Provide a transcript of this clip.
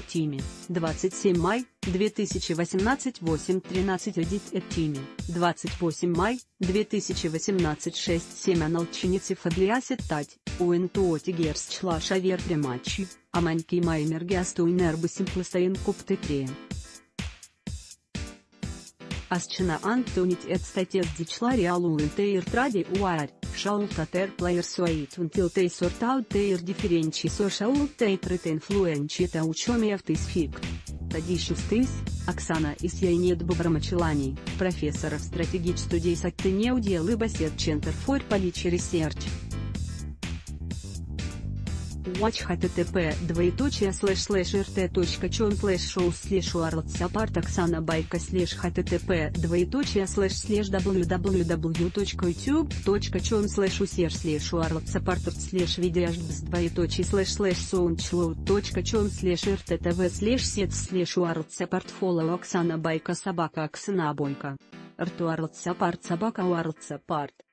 Тими, 27 май, 2018 8:13 Edit Тими, 28 май, 2018 6:7 Аналчиницы Фадлиасе Тать, Уэнтуоти Герсчла Шавер Примачи, Аманьки Маймергиасту Инербусим Пластаин Куптетре. Асчина Антонить эт статья дичла реалу интейр тради уар, шаул татер плеер суаит унтил тей сортаут тейр дифференчи со шаул тей трет инфлуенчи та учоми автисфикт. Тадищу стыс, Оксана Исьяйнет Бубрамачелани, профессор в стратегич студий сактене удел и басет Center for Policy Research. Watch http://rt.com/show/uarltsapart Оксана Байка //www.youtube.com/user/soundcloud.com/videožbs2.com/rttv/set/uarltsapart follow Оксана Байка собака Оксана Бойко. РТУ Арлтсапарт собака Уарлтсапарт.